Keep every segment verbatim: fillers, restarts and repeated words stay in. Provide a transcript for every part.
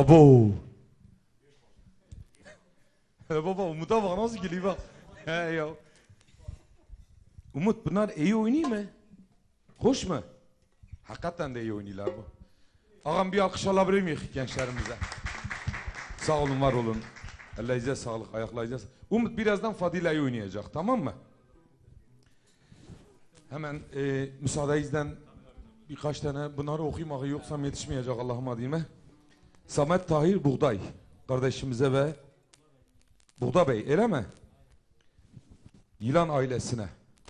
Abo. Baba Umut'a bak nasıl geliyor bak. He ya. Umut bunlar iyi oynuyor mu? Hoş mu? Hakikaten de iyi oynuyorlar bu. Ağam bir alkış alabilir miyiz gençlerimize? Sağ olun, var olun. Ellerinize sağlık, ayaklarınıza sağlık. Umut birazdan Fadile'yi oynayacak, tamam mı? Hemen e, müsaadenizden birkaç tane bunları okuyayım, yoksa yetişmeyecek Allah'ım adime. Samet Tahir Buğday kardeşimize ve Buğda Bey, öyle mi? Yılan ailesine.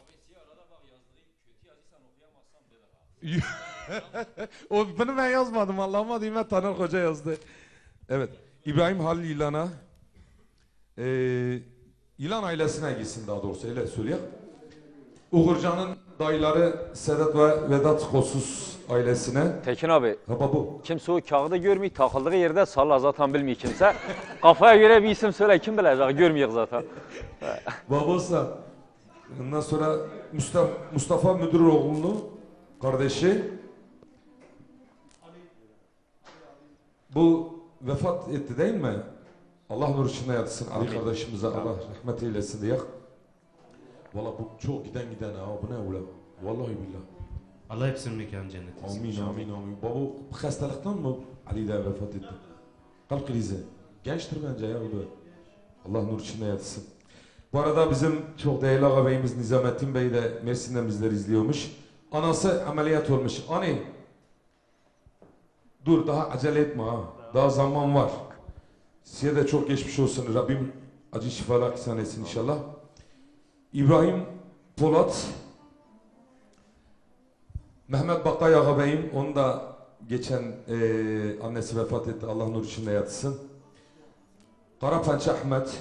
O bunu ben yazmadım, Allah'ım adime Taner Hoca yazdı. Evet, İbrahim Halil Yılan'a, e, Yılan ailesine gitsin daha doğrusu, öyle söyleyeyim. Uğurcan'ın dayıları Sedat ve Vedat Kosuz ailesine. Tekin abi, Baba bu. kimse o kağıdı görmüyor, takıldığı yerde salla zaten bilmiyor kimse. Kafaya göre bir isim söyle, kim bilecek, görmüyor zaten. Babası. Ondan sonra Mustafa, Mustafa Müdüroğlu'nun kardeşi. Bu vefat etti değil mi? Allah nur içinde yatsın. Ali kardeşimize Allah rahmet eylesin diye. Valla bu çok giden giden ha. Bu ne öyle? Vallahi billah. Allah hepsinin mekanı cennet etsin. Amin amin amin. Baba bu hastalıktan mı Ali de vefat etti? Kalp krizi. Gençtir bence ya. Allah nur içinde yatsın. Bu arada bizim çok değerli ağabeyimiz Nizamettin Bey de Mersin'den bizleri izliyormuş. Anası ameliyat olmuş. Ani dur, daha acele etme ha. Daha zaman var. Size de çok geçmiş olsun. Rabbim acı şifalar ihsan etsin inşallah. İbrahim Polat, Mehmet Bakay ağabeyim, onu da geçen e, annesi vefat etti. Allah nur içinde yatsın. Karapençe Ahmet.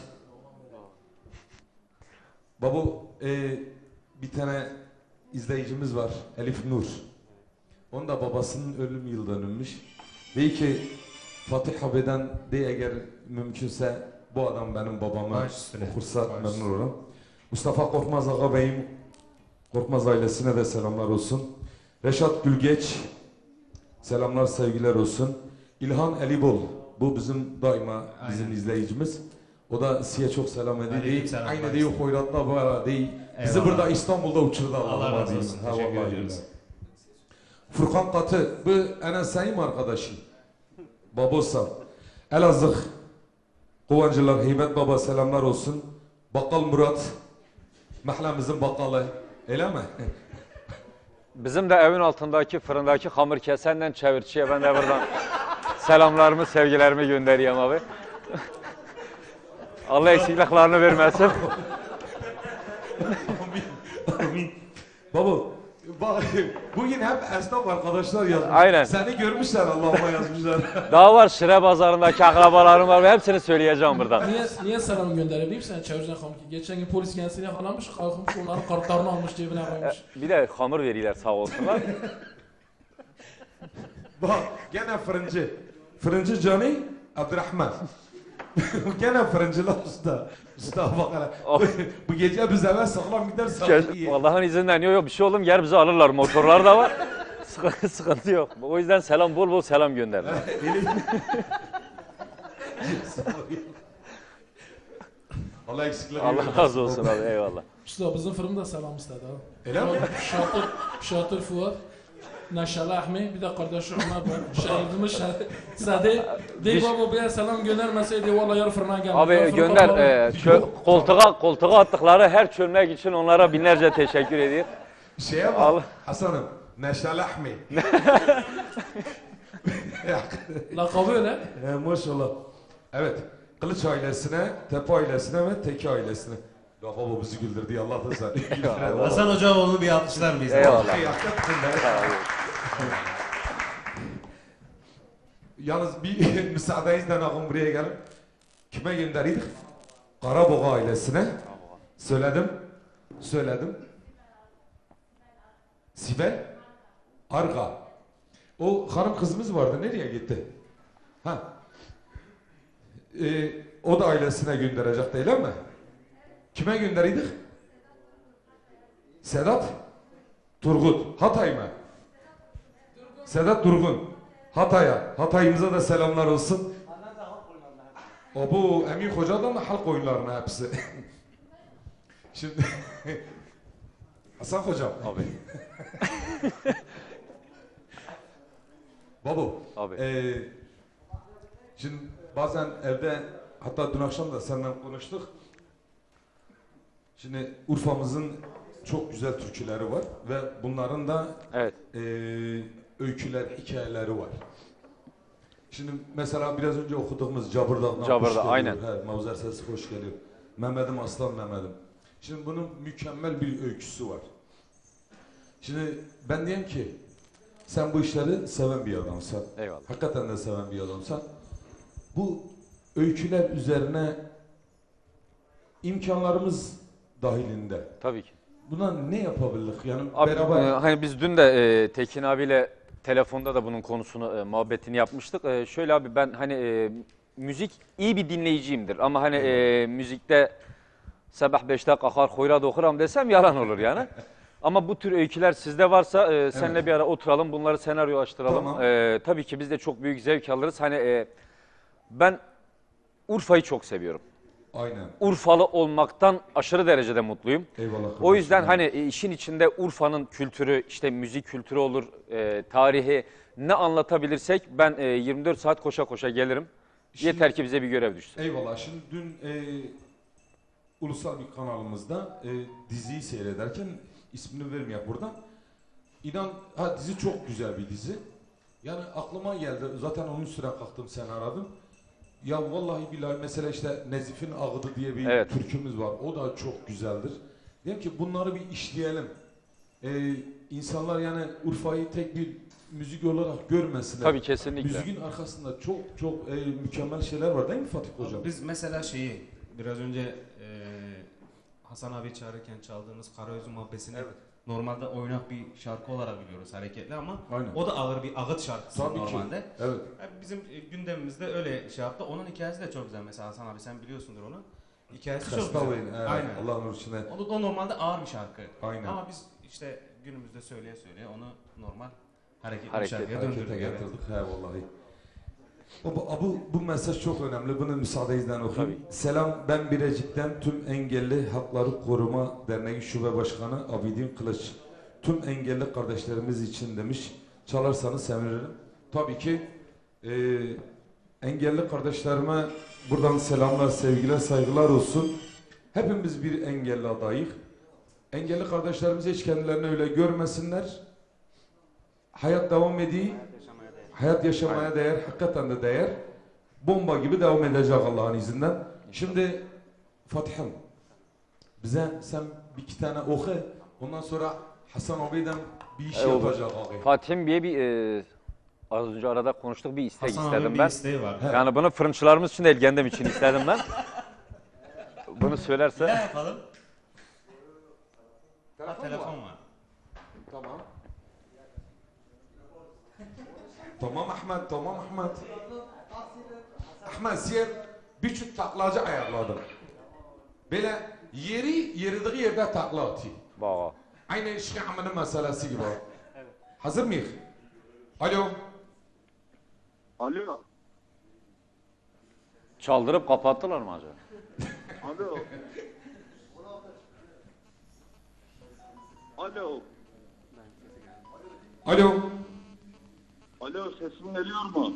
Babu e, bir tane izleyicimiz var, Elif Nur. Onun da babasının ölüm yıl dönülmüş. Dey ki Fatih abiden de eğer mümkünse bu adam benim babamı okursa memnun olurum. Mustafa Korkmaz ağabeyim, Korkmaz ailesine de selamlar olsun. Reşat Gülgeç, selamlar sevgiler olsun. İlhan Elibol, bu bizim daima bizim Aynen. izleyicimiz. O da size çok selam ediyor. Aynı değil Hoyrat'ta bu ara değil. Bizi Eyvallah. Burada İstanbul'da uçurdu Allah razı olsun. Teşekkür ediyoruz. Furkan Katı, bu Enes Sayım arkadaşı. Babosa. Elazığ Kovancılar, Heybet Baba selamlar olsun. Bakkal Murat, mahallemizin bakkalı. Öyle mi? Bizim de evin altındaki fırındaki hamur kesenden çevirçiye ben de buradan selamlarımı, sevgilerimi göndereyim abi. Allah eksikliklerini vermesin. Amin. Amin. Baba, bak, bugün hep esnaf arkadaşlar yazmış. Aynen. Seni görmüşler, Allah'ıma yazmışlar. Daha var, Şire Pazarı'ndaki akrabalarım var ve hepsini söyleyeceğim buradan. Niye, niye selam gönderebileyim sen çevireceğin hamur ki? Geçen gün polis kendisini yakalamış, kalkmış onların kartlarını almış cebine koymuş. Bir de hamur verirler sağ olsunlar. Bak, gene fırıncı. Fırıncı Cani Abdurrahman. Gene fırıncılar usta. Usta bak hele. Oh. Bu gece biz eve sağlam gider sağlam. Allah'ın izinden yok yok bir şey oğlum, gel bizi alırlar, motorlar da var. Sıkıntı, sıkıntı yok. O yüzden selam, bol bol selam gönder. Allah eksikleri Allah razı olsun abi, eyvallah. Usta bizim fırında selam istedi ha. Öyle mi? Şatır, Şatır Fuat. Neşeli Ahmi, bir de kardeşi Ömer var. Şehidimiz Sade. Dey baba bir selam göndermeseydi vallahi yarı fırına geldi. Abi gönder, e, koltuğa, koltuğa attıkları her çölmek için onlara binlerce teşekkür ediyor. Şeye bak, Hasan'ım, Neşeli Ahmi. Lakabı öyle. E, maşallah. Evet, Kılıç ailesine, Tepe ailesine ve Teki ailesine. Ya baba bizi güldürdü, Allah da sen. Hasan Hoca oğlunu bir alkışlar mıyız? Eyvallah. Yalnız bir müsaadenizle ağam buraya gelip kime gönderiydik? Karaboğa ailesine. Söyledim. Söyledim. Sibel Arga. O hanım kızımız vardı. Nereye gitti? Ha. Ee, o da ailesine gönderecek değil mi? Kime gönderiydik? Sedat Turgut. Hatay mı? Sedat Durgun. Hatay'a. Hatay'ımıza da selamlar olsun. O bu Emin Hoca'dan da halk oyunlarına hepsi. Şimdi Hasan Hocam. Abi. Babu. Abi. E, şimdi bazen evde, hatta dün akşam da senden konuştuk. Şimdi Urfa'mızın çok güzel türküleri var ve bunların da Evet. e, öyküler, hikayeleri var. Şimdi mesela biraz önce okuduğumuz Cabırdağ'dan Cabırda, hoş geliyor. aynen. He, Mavzer sesi hoş geliyor. Mehmet'im aslan Mehmet'im. Şimdi bunun mükemmel bir öyküsü var. Şimdi ben diyeyim ki sen bu işleri seven bir adamsan. Eyvallah. Hakikaten de seven bir adamsan. Bu öyküler üzerine imkanlarımız dahilinde. Tabii ki. Buna ne yapabilirdik? Yani Abi, beraber... e, hani biz dün de e, Tekin abiyle telefonda da bunun konusunu, e, muhabbetini yapmıştık. E, şöyle abi, ben hani e, müzik, iyi bir dinleyiciyimdir ama hani e, müzikte sabah beşte kalkar hoyrat okuram desem yalan olur yani. Ama bu tür öyküler sizde varsa e, seninle Evet. bir ara oturalım, bunları senaryolaştıralım. Tamam. E, tabii ki biz de çok büyük zevk alırız. Hani e, ben Urfa'yı çok seviyorum. Aynen. Urfalı olmaktan aşırı derecede mutluyum. Eyvallah. O yüzden kardeşim. hani e, işin içinde Urfa'nın kültürü, işte müzik kültürü olur, e, tarihi ne anlatabilirsek ben e, yirmi dört saat koşa koşa gelirim. Şimdi- Yeter ki bize bir görev düşsün. Eyvallah. Şimdi dün e, ulusal bir kanalımızda e, diziyi seyrederken, ismini vermeyeyim buradan. İnan, ha dizi çok güzel bir dizi. Yani aklıma geldi. Zaten onun üstüne kalktım, sen aradın. Ya vallahi billahi, mesela işte Nezif'in Ağıdı diye bir Evet. türkümüz var. O da çok güzeldir. Diyelim ki bunları bir işleyelim. Ee, insanlar yani Urfa'yı tek bir müzik olarak görmesinler. Tabii, kesinlikle. Müziğin arkasında çok çok e, mükemmel şeyler var değil mi Fatih Hocam? Biz mesela şeyi biraz önce e, Hasan abi çağırırken çaldığımız Karaözü Mahbesi'ni normalde oynak bir şarkı olarak biliyoruz, hareketli, ama Aynen. o da ağır bir ağıt şarkısı Tabii ki. normalde. Evet. Yani bizim e, gündemimizde öyle şey yaptı. Onun hikayesi de çok güzel mesela, Hasan abi sen biliyorsundur onu. Hikayesi çok güzel. Kastalayın. Evet. Aynen. Allah nur içine. O da o normalde ağır bir şarkı. Aynen. Ama biz işte günümüzde söyleye söyleye onu normal hareketli bir Hareket- şarkıya Harekete döndürdük. Evet. getirdik. He vallahi. Bu, bu, bu mesaj çok önemli. Bunu müsaadenizle okuyayım. Selam, ben Birecik'ten tüm engelli hakları koruma derneği şube başkanı Abidin Kılıç. Tüm engelli kardeşlerimiz için demiş. Çalarsanız sevinirim. Tabii ki e, engelli kardeşlerime buradan selamlar, sevgiler, saygılar olsun. Hepimiz bir engelli adayız. Engelli kardeşlerimiz hiç kendilerini öyle görmesinler. Hayat devam ediyor. Hayat yaşamaya değer, hakikaten de değer. Bomba gibi devam edecek Allah'ın izniyle. Şimdi Fatih'im, bize sen bir iki tane oku. Ondan sonra Hasan abi'den bir iş E, olur. yapacak abi. Fatih'im diye bir e, az önce arada konuştuk, bir istek Hasan istedim abinin ben. bir isteği var. He. Yani bunu fırınçılarımız için değil, kendim için istedim ben. Bunu Ne söylerse yapalım? Ha, telefon var. Tamam. Tamam Ahmet, tamam Ahmet. Ahmet sen bir çift taklacı ayarladın. Böyle yeri yeridiği yerde takla atıyor. bak. Aynı Şia'nın meselesi gibi. Hazır mıyız? Alo. Alo. Çaldırıp kapattılar mı acaba? Alo. Alo. Alo. Alo, sesim geliyor mu?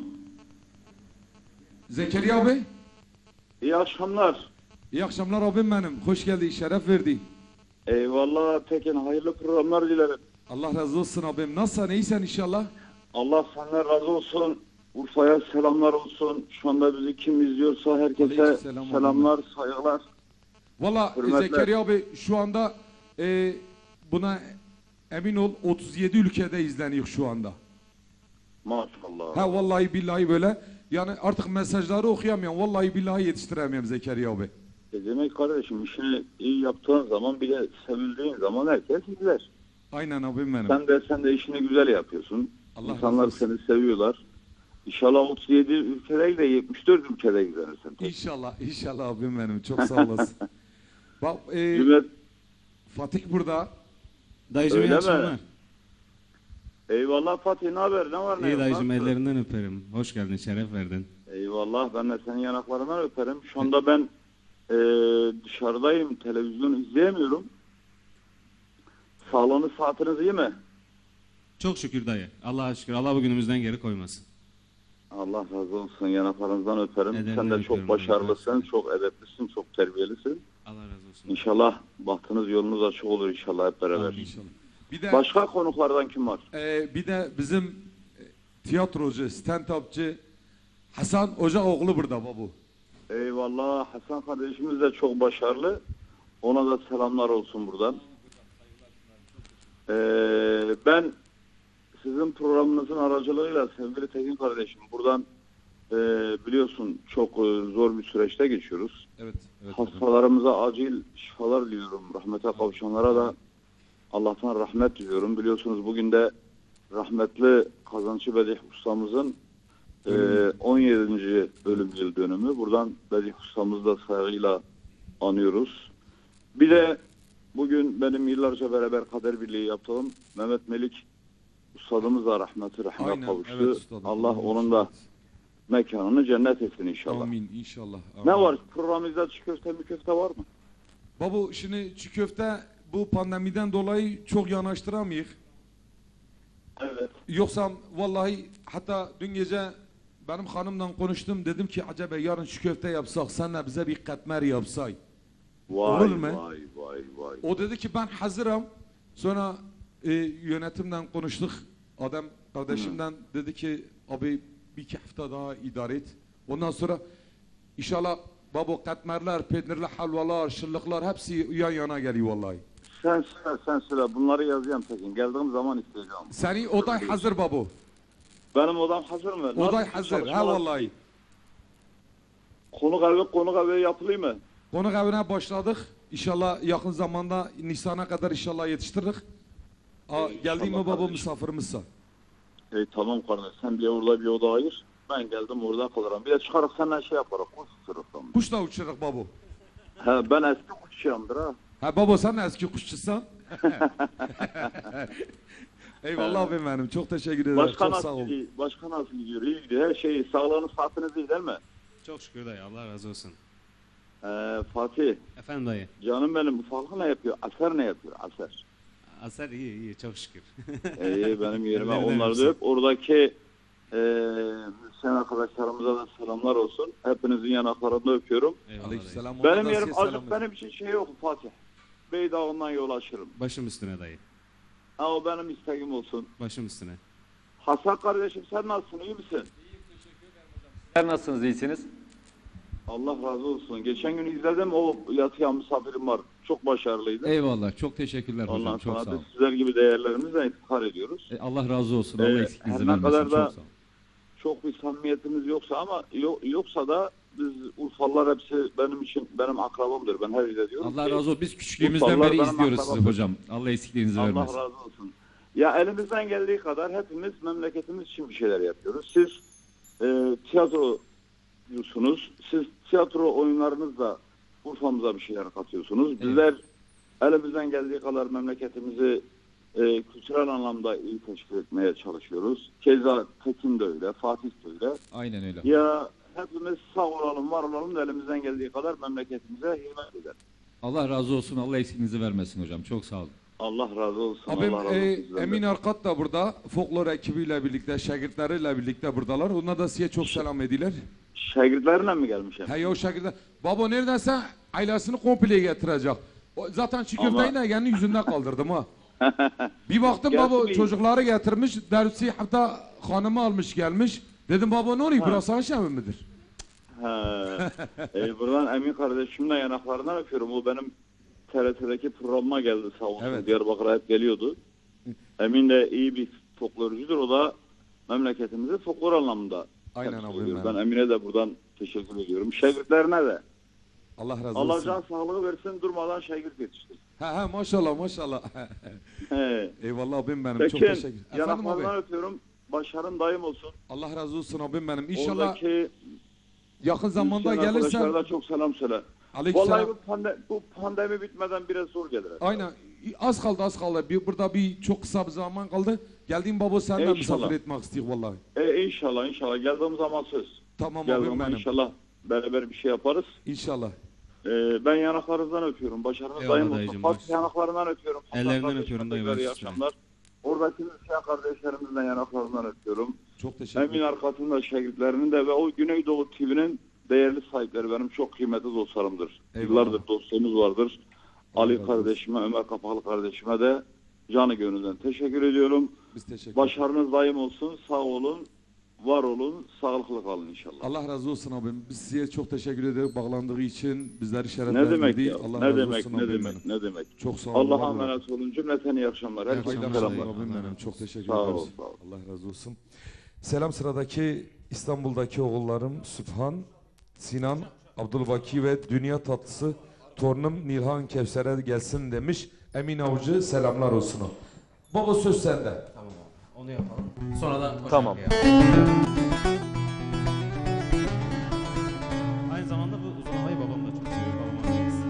Zekeriya Bey. İyi akşamlar. İyi akşamlar abim benim. Hoş geldin, şeref verdi. Eyvallah Tekin, hayırlı programlar dilerim. Allah razı olsun abim. Nasılsın, iyisin inşallah? Allah senden razı olsun. Urfa'ya selamlar olsun. Şu anda bizi kim izliyorsa herkese Aleykümselam abi. selamlar, saygılar. Valla Hürmetler. Zekeriya Bey şu anda e, buna emin ol otuz yedi ülkede izleniyor şu anda. Maşallah. Ha vallahi billahi böyle. Yani artık mesajları okuyamıyorum. Vallahi billahi yetiştiremiyorum Zekeriya Bey. E demek kardeşim, işini iyi yaptığın zaman, bir de sevildiğin zaman herkes izler. Aynen abim benim. Sen de sen de işini güzel yapıyorsun. Allah İnsanlar razı olsun. seni seviyorlar. İnşallah otuz yedi ülkede değil de yetmiş dört ülkede izlenirsin. İnşallah, inşallah abim benim. Çok sağ olasın. Bak e, Cümlet, Fatih burada. Dayıcım Öyle iyi mi? akşamlar. eyvallah Fatih, ne haber, ne var ne İyi yok, dayıcım, nasılsın? ellerinden öperim. Hoş geldin, şeref verdin. Eyvallah, ben de senin yanaklarından öperim. Şu anda ben e, dışarıdayım, televizyon izleyemiyorum. Sağlığınız, saatiniz iyi mi? Çok şükür dayı. Allah'a şükür. Allah bugünümüzden geri koymasın. Allah razı olsun, yanaklarınızdan öperim. Ellerinden Sen de öpüyorum, çok başarılısın, Allah çok edeplisin, çok terbiyelisin. Allah razı olsun. İnşallah bahtınız, yolunuz açık olur inşallah hep beraber. Amin. İnşallah. Bir de Başka konuklardan kim var? e, bir de bizim e, tiyatrocu, stand-upçı Hasan Ocakoğlu burada babu. Eyvallah, Hasan kardeşimiz de çok başarılı. Ona da selamlar olsun buradan. Ee, ben sizin programınızın aracılığıyla sevgili Tekin kardeşim buradan e, biliyorsun çok e, zor bir süreçte geçiyoruz. Evet. evet Hastalarımıza acil şifalar diliyorum. Rahmete kavuşanlara da Allah'tan rahmet diliyorum. Biliyorsunuz bugün de rahmetli Kazançı Bedih ustamızın e, on yedinci ölüm yıl dönümü. Buradan Bedih ustamızı da saygıyla anıyoruz. Bir de bugün benim yıllarca beraber kader birliği yaptığım Mehmet Melik ustadımız da rahmeti rahmet Aynen, kavuştu. evet üstadım. Allah onun da mekanını cennet etsin inşallah. Amin inşallah. Ne amin. var? Programımızda çiğ köfte mi köfte var mı? Babu şimdi çiğ köfte bu pandemiden dolayı çok yanaştıramayız. Evet. Yoksa vallahi hatta dün gece benim hanımla konuştum. Dedim ki acaba yarın çiğ köfte yapsak senle bize bir katmer yapsay. Vay Olur mu? vay vay vay. O dedi ki ben hazırım. Sonra e, yönetimden konuştuk. Adam kardeşimden dedi ki abi bir iki hafta daha idare et. Ondan sonra inşallah baba katmerler, peynirli halvalar, şırlıklar hepsi yan yana geliyor vallahi. Sen söyle sen söyle bunları yazacağım Tekin. Geldiğim zaman isteyeceğim. Seni oday hazır babu. Benim odam hazır mı? Oday Nasıl hazır. çalışmalar? Ha vallahi. Konuk evi konuk evi yapılayım mı? Konuk evine başladık. İnşallah yakın zamanda Nisan'a kadar inşallah yetiştiririz. Aa, İnşallah geldi mi baba kardeşim. misafirimizse? E, tamam kardeş sen bir orada bir oda ayır. Ben geldim orada kalırım. Bir de çıkarıp senden şey yaparım. Kuş uçururuz. Kuş da uçuruk babu. He ben eski kuşçuyumdur ha. Ha baba sen de eski kuşçusun. Eyvallah abim benim. Çok teşekkür ederim. Başka Çok sağ nasıl ol. gidiyor? Başka nasıl gidiyor? İyi gidiyor. Her şey sağlığınız saatiniz iyi değil mi? Çok şükür dayı. Allah razı olsun. Ee, Fatih Efendim dayı. canım benim bu Falcı ne yapıyor? Aser ne yapıyor? Aser. Aser iyi iyi çok şükür. İyi benim yerime Ellerinden onları da öpsün. öp. Oradaki e, müzisyen arkadaşlarımıza da selamlar olsun. Hepinizin yanaklarında öpüyorum. Eyvallah dayı. Aleykümselam. Benim Ona da yerim size acık selam benim için şey yok Fatih. Beydağından yol açırım. Başım üstüne dayı. Ha o benim isteğim olsun. Başım üstüne. Hasan kardeşim sen nasılsın? İyi misin? Sizler nasılsınız, iyisiniz? Allah razı olsun. Geçen gün izledim o yatıyan misafirim var. Çok başarılıydı. Eyvallah. Çok teşekkürler hocam. Ondan Çok sağ sonra olun. biz sizler gibi değerlerimizle iftihar ediyoruz. E, Allah razı olsun. Ee, Allah eksikliğinizi her ne vermesin. kadar da- Çok sağ olun. Çok bir samimiyetimiz yoksa ama yo- yoksa da biz Urfalılar hepsi benim için benim akrabamdır. Ben her yerde diyorum Allah ki, razı olsun. Biz küçüklüğümüzden Urfalılar beri benim izliyoruz sizi akrabam. hocam. Allah eksikliğinizi Allah vermesin. razı olsun. Ya elimizden geldiği kadar hepimiz memleketimiz için bir şeyler yapıyoruz. Siz e, tiyatrocusunuz. Siz tiyatro oyunlarınızla Urfa'mıza bir şeyler katıyorsunuz. Bizler elimizden geldiği kadar memleketimizi e, kültürel anlamda iyi teşkil etmeye çalışıyoruz. Keza Tekin de öyle, Fatih de öyle. Aynen öyle. Ya hepimiz sağ olalım, var olalım da elimizden geldiği kadar memleketimize hizmet edelim. Allah razı olsun. Allah eksikliğinizi vermesin hocam. Çok sağ olun. Allah razı olsun. Abim Allah razı e, olsun sizden de. Emin Arkat da burada. Folklor ekibiyle birlikte, şagirdleriyle birlikte buradalar. Onlar da size çok selam ediler. Şagirdlerine mi gelmiş? He ya o şagirtler. Baba neredense ailesini komple getirecek. O, zaten çiğ Ama- köfteyi de kendi yüzünden kaldırdım ha. Bir baktım Gelsin baba bir- çocukları getirmiş. Dersi hatta hanımı almış gelmiş. Dedim baba ne oluyor? Burası aşağı midir? He. e, buradan Emin kardeşimle yanaklarından öpüyorum. O benim T R T'deki programıma geldi sağ olsun. Evet. Diyarbakır'a hep geliyordu. Emin de iyi bir folklorcudur. O da memleketimizi folklor anlamında Aynen temsil abim ediyor. benim. Ben Emin'e de buradan teşekkür ediyorum. Şagirdlerine de. Allah razı Allah olsun. can sağlığı versin durmadan şagird yetiştir. He he maşallah maşallah. He. Eyvallah abim benim. Çok Tekin teşekkür. Efendim abi. yanaklarından öpüyorum. Başarın daim olsun. Allah razı olsun abim benim. İnşallah Oradaki yakın zamanda müzisyen gelirsen. arkadaşlara da çok selam söyle. Aleykümselam. Vallahi bu, pande bu pandemi bitmeden biraz zor gelir. Aynen. Az kaldı az kaldı. Bir, burada bir çok kısa bir zaman kaldı. Geldiğim baba senden İnşallah. misafir etmek istiyor vallahi. E, inşallah inşallah geldiğim zaman söz. Tamam Gel abim zaman benim. inşallah beraber bir şey yaparız. İnşallah. Ee, ben yanaklarınızdan öpüyorum. Başarınız Eyvallah daim olsun. dayıcım, Fatih baş- yanaklarından öpüyorum. Hasan Ellerinden kardeşime öpüyorum dayı, tekrar baş iyi üstüne. akşamlar. Oradaki Hüseyin kardeşlerimizden yanaklarından öpüyorum. Çok teşekkür Emin ederim. arkasında şehitlerinin de ve o Güneydoğu T V'nin değerli sahipleri benim çok kıymetli dostlarımdır. Eyvallah. Yıllardır dostluğumuz vardır. Allah Ali razı olsun. kardeşime, Ömer Kapalı kardeşime de canı gönülden teşekkür ediyorum. Biz teşekkür ederiz. Başarınız daim olsun. Sağ olun. Var olun. Sağlıklı kalın inşallah. Allah razı olsun abim. Biz size çok teşekkür ederiz bağlandığı için. Bizleri Ne şereflendirdi. demek ya? Allah Ne razı demek? olsun Ne abim demek? benim. Ne demek? Çok sağ olun. Allah'a var olun. emanet olun. Cümleten iyi akşamlar. Herkese Hayırlı akşamlar. akşamlar selamlar. abim benim. Çok teşekkür Sağ ol, ederiz. sağ ol. Allah razı olsun. Selam sıradaki İstanbul'daki oğullarım Sübhan, Sinan, Abdülbaki ve dünya tatlısı torunum Nilhan Kevser'e gelsin demiş. Emin Avcı selamlar olsun. Baba söz sende. Tamam abi. Onu yapalım. Sonra da o Tamam. şarkıyı yapalım. Aynı zamanda bu uzun havayı babam da çok seviyor. Babam annemiz.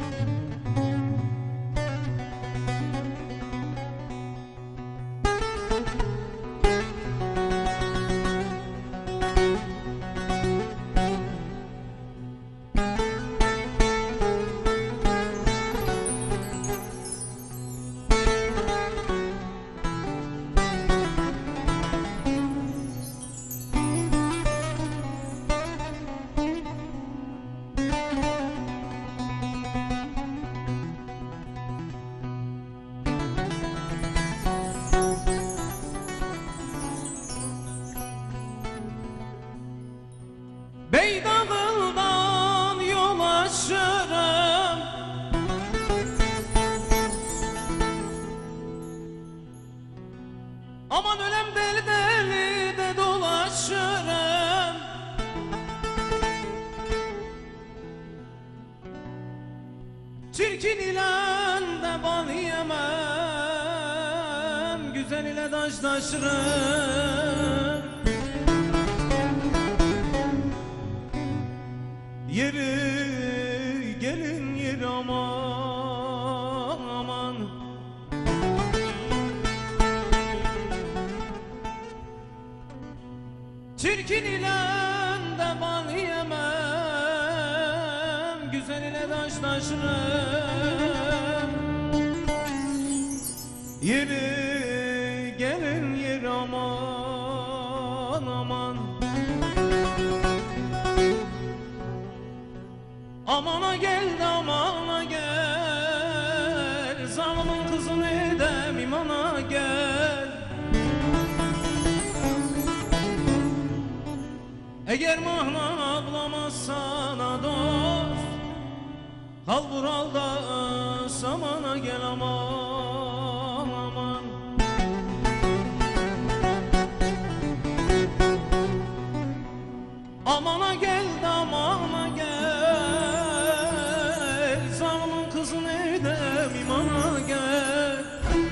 Beydağından yol aşırım, aman ölem deli deli de dolaşırım. Çirkin ile de bal yemem, güzel ile daşlaşırım. Yeri gelin yer aman aman, çirkin ile de bal yemem, güzel ile daşlaşırım. Yeri gelin yer aman aman, amana gel de amana gel, zalimin kızını edem imana gel. Eğer mahna bulamazsan dost, kal buralda samana gel aman aman. Amana gel de amana gel, zalimin kızını edem imana gel.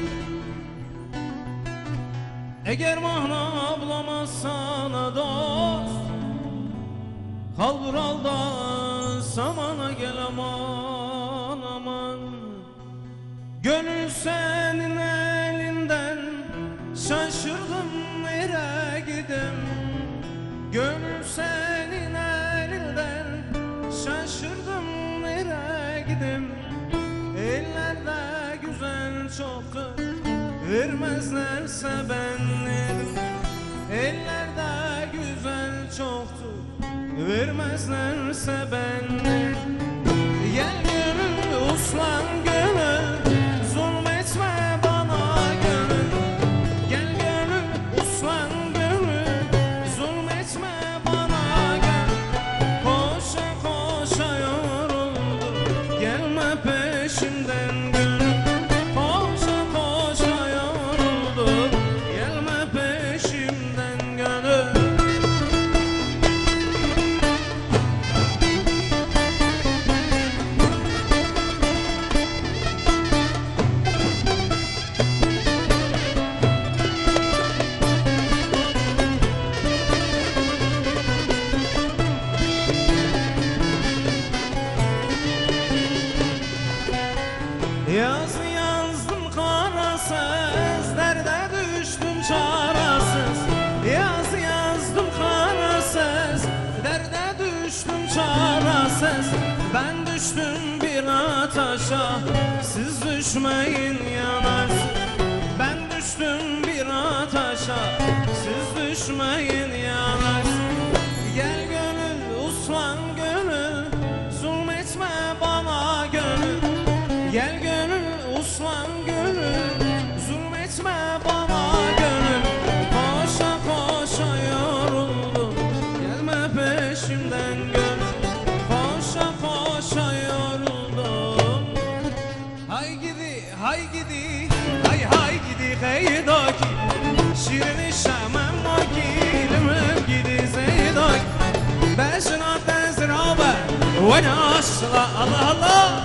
Eğer mahna bulamazsan dost, kal buralda samana gel aman aman. Gönül senin elinden, şaşırdım nereye gidim. Gönül senin elinden, şaşırdım nereye gidim. Ellerde güzel çoktur, vermezlerse benlerim. Ellerde güzel çoktur, vermezlerse benlerim. Gel gönül uslan gönül, zulmetme bana gönül. Gel gönül uslan gönül, zulmetme bana gönül. Koşa koşa yoruldum, gelme peşimden gönül. Koşa koşa yoruldum, gelme peşimden gönül. çaresiz. Ben düştüm bir ateşe, siz düşmeyin yanarsın. Ben düştüm bir ateşe, siz düşmeyin yanarsın. Gel gönül uslan gönül, zulmetme bana gönül. Gel gönül uslan gönül, zulmetme bana gönül. Koşa koşa yoruldum, gelme peşimden gönül. Koşa koşa yoruldum. Hay gidi hay gidi, hay hay gidi kaydoki. Şirini şamam moki, limim gidi zeydoki. Beşina tezrabe, ve naşla Allah Allah.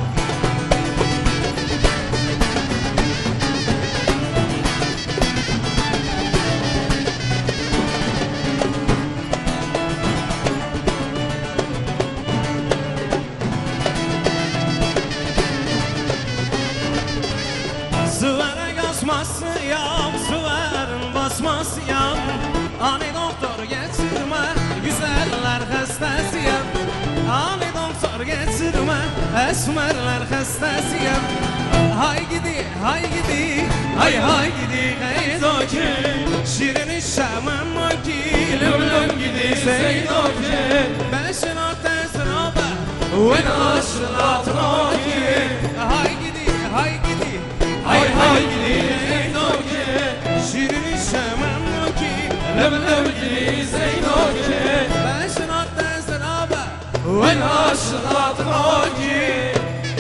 Basmasıyam, sıvarın basmasıyam. Ani doktor getirme, güzeller hastasıyam. Ani doktor getirme, esmerler hastasıyam. Hay gidi, hay gidi, hay hay gidi kaydoki. Şirini şamam moki, lümlüm gidi seydoki. Beşin ortasın oba, ve naşılatın oki. Hay gidi, hay gidi, hay hay gidi zeynoki. Şirini şamam moki, lümlüm gidi seydoki. Beşin ortasın oba, ve naşılatın oki.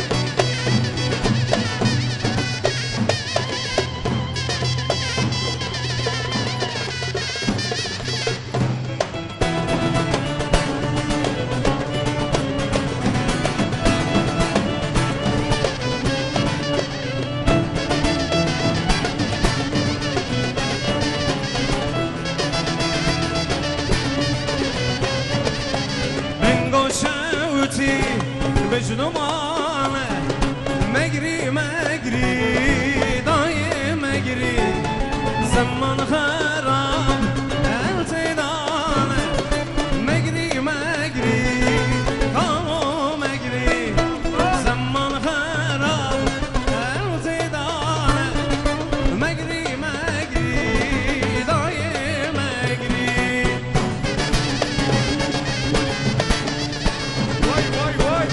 Mecnumane megri megri dayı megri zaman harap eltidane megri megri kamo megri zaman harap eltidane megri megri dayı megri. Vay vay vay.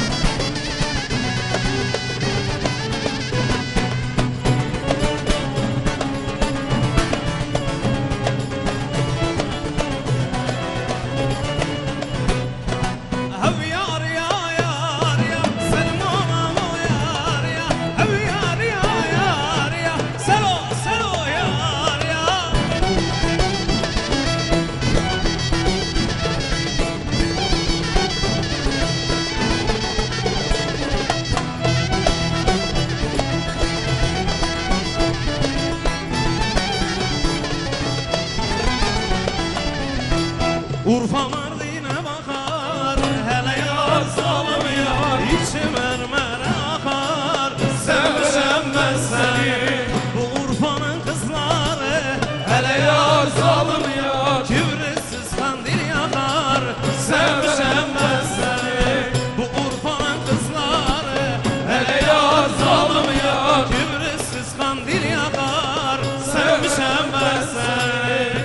Urfa Mardin'e bakar, hele yar zalim yar. İçim mermer akar, sevmişem ben seni. Bu Urfa'nın kızları, hele yar zalim yar. Kibritsiz kandil yakar, sevmişem ben seni. Bu Urfa'nın kızları, hele yar zalim yar. Kibritsiz kandil yakar, sevmişem ben seni.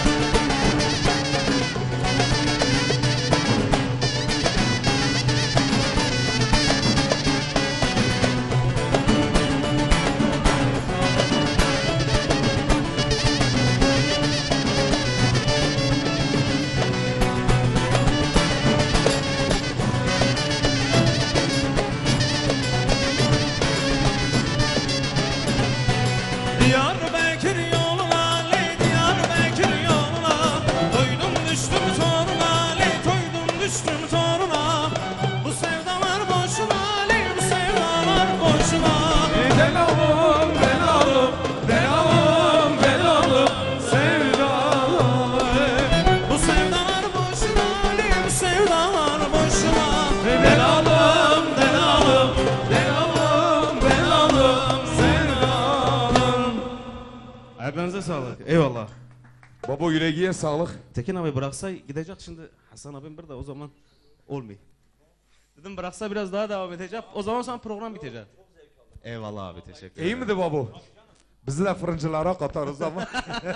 Diyarbakır yoluna, le Diyarbakır yoluna. Toydum düştüm toruna, le toydum düştüm toruna. Bu sevdalar boşuna, le bu sevdalar boşuna. Belalım, belalım, belalım, belalım, sevdalar. Bu sevdalar boşuna, le bu sevdalar boşuna. Belalım, belalım, belalım, belalım, sevdalar. Ayaklarınıza sağlık. Eyvallah. Baba yüreğine sağlık. Tekin abi bıraksa gidecek şimdi. Hasan abim burada o zaman Olmuyor. Dedim bıraksa biraz daha devam edecek. O zaman sonra program bitecek. Eyvallah abi, teşekkür ederim. İyi miydi babu? Bizi de fırıncılara katarız ama.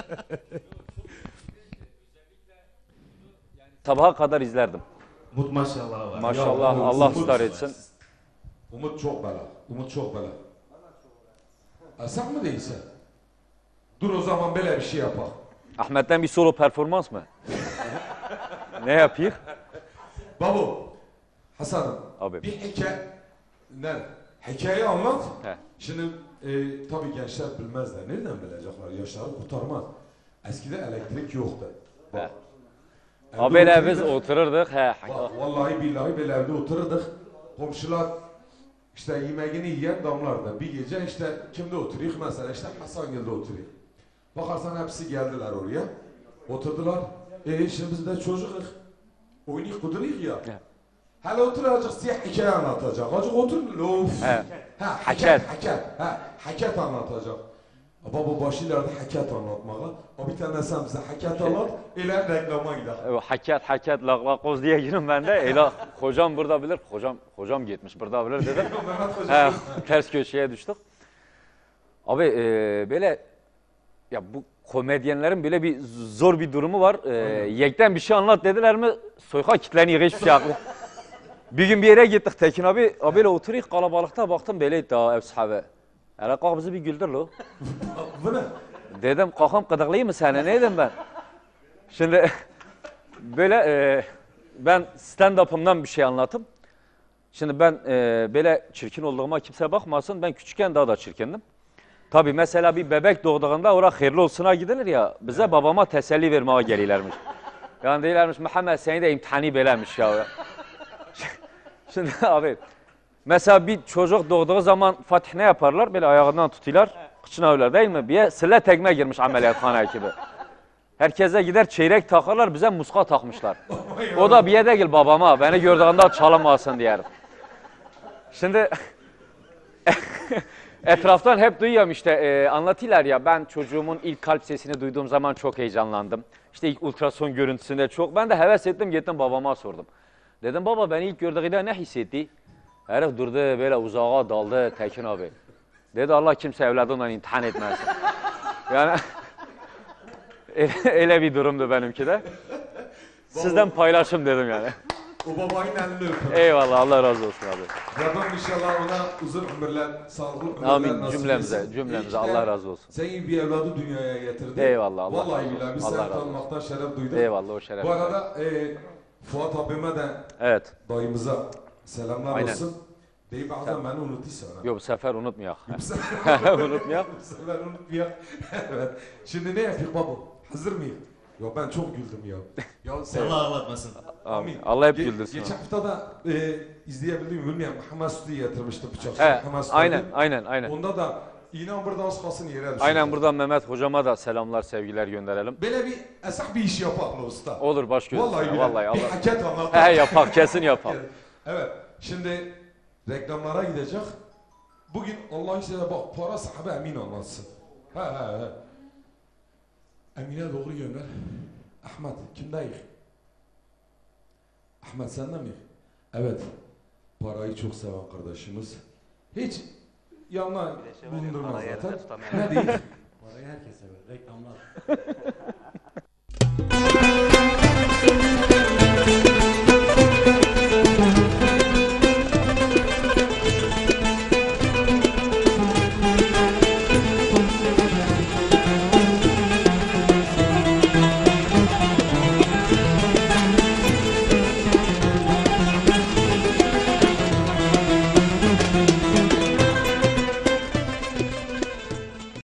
Sabaha kadar izlerdim. Mut maşallah var. Maşallah Ya, Allah Umut- ısrar etsin. Umut çok bela. Umut çok bela. Ha, sen mi değilsen? Dur o zaman böyle bir şey yapak. Ahmet'ten bir solo performans mı? Ne yapayım? Babu, Hasan'ım. Abi. Bir hikaye... Ne? Hikaye anlat. He. Şimdi e, tabii gençler bilmezler. Nereden bilecekler? Yaşları kurtarmaz. Eskide elektrik yoktu. Bak. Evde Abi hele biz otururduk. otururduk. He. Bak, vallahi billahi böyle evde otururduk. Komşular işte yemeğini yiyen damlardı. Bir gece işte kimde oturuyor? Mesela işte Hasangil'de oturuyor. Bakarsan hepsi geldiler oraya. Oturdular. E şimdi biz de çocukuz. Oynayıp kuduruyor ya. Evet. Hele oturacak size hikaye anlatacak. Acık otur. Of. He. Ha, Haket. haket. Haket. Ha, haket anlatacak. Baba başlardı haket anlatmaya. O bir tane sen bize haket anlat. İler reklama gider. E, Haket haket laklakoz diye girin ben de. Ela hocam burada bilir. Hocam hocam gitmiş burada bilir dedim. Mehmet Hoca. He, ters köşeye düştük. Abi e, böyle ya bu komedyenlerin böyle bir zor bir durumu var. E, yekten bir şey anlat dediler mi soyka kitleniyor hiçbir şey aklı. Bir gün bir yere gittik Tekin abi. Abiyle oturuyor kalabalıkta baktım böyleydi daha ev sahibi. Hele kalk bizi bir güldür lo. Bu ne? Dedim kalkam gıdıklayayım mı seni neydim ben? Şimdi böyle e, ben stand-up'ımdan bir şey anlatım. Şimdi ben e, böyle çirkin olduğuma kimse bakmasın. Ben küçükken daha da çirkindim. Tabii mesela bir bebek doğduğunda oraya hayırlı olsuna gidilir ya. Bize evet. Babama teselli vermeye geliyorlarmış. Yani değillermiş Muhammed seni de imtihanı belermiş ya. Şimdi abi mesela bir çocuk doğduğu zaman Fatih ne yaparlar? Böyle ayağından tutuyorlar. Kıçına öyle değil mi? Bir sille tekme girmiş ameliyathane ekibi. Herkese gider çeyrek takarlar bize muska takmışlar. O da bir yere gel babama beni gördüğünde çalınmasın diyelim. Şimdi etraftan hep duyuyorum işte e, anlatıyorlar ya ben çocuğumun ilk kalp sesini duyduğum zaman çok heyecanlandım. İşte ilk ultrason görüntüsünde çok ben de heves ettim gittim babama sordum. Dedim baba beni ilk gördüğünde ne hissetti? Herif durdu böyle uzağa daldı Tekin abi. Dedi Allah kimse evladından imtihan etmez. Yani öyle bir durumdu benimki de. Sizden paylaşım dedim yani. O babayın elini öpün. Eyvallah Allah razı olsun abi. Rabbim inşallah ona uzun ömürler, sağlıklı ömürler Amin nasip cümlemize etsin. cümlemize İşte Allah razı olsun. Sen iyi bir evladı dünyaya getirdin. Eyvallah Allah Vallahi razı billahi olsun. biz Allah seni razı olsun. tanımaktan şeref duyduk. Eyvallah o şeref. Bu arada e, Fuat abime de Evet. dayımıza selamlar Aynen. olsun. Deyip bazen beni unuttuysa ona. Yok bu sefer unutmayak. Bu sefer Unutmayak. bu sefer unutmayak. Evet. Şimdi ne yapayım baba? Hazır mıyım? Ya ben çok güldüm ya. Ya sen... Allah ağlatmasın. Amin. Allah hep Ge- güldürsün. Geçen hafta da e, izleyebildiğim bilmiyorum. Muhammed Sütü'yü yatırmıştı bıçak. He, Muhammed Sütü. aynen aynen aynen. Onda da inan burada az kalsın yere düşürdü. Aynen buradan Mehmet hocama da selamlar sevgiler gönderelim. Böyle bir esas bir iş yapak usta. Olur baş göz. Vallahi, Vallahi, vallahi vallahi bir Allah. haket anlat. He yapak kesin yapak. Evet. Şimdi reklamlara gidecek. Bugün Allah işte bak para sahibi Emin anlatsın. He he he. Emine doğru gönder. Ahmet kimdeyiz? Ahmet sende mi? Evet. Parayı çok seven kardeşimiz. Hiç yanına bulundurmaz zaten. Ne değil? Parayı herkes sever. Reklamlar.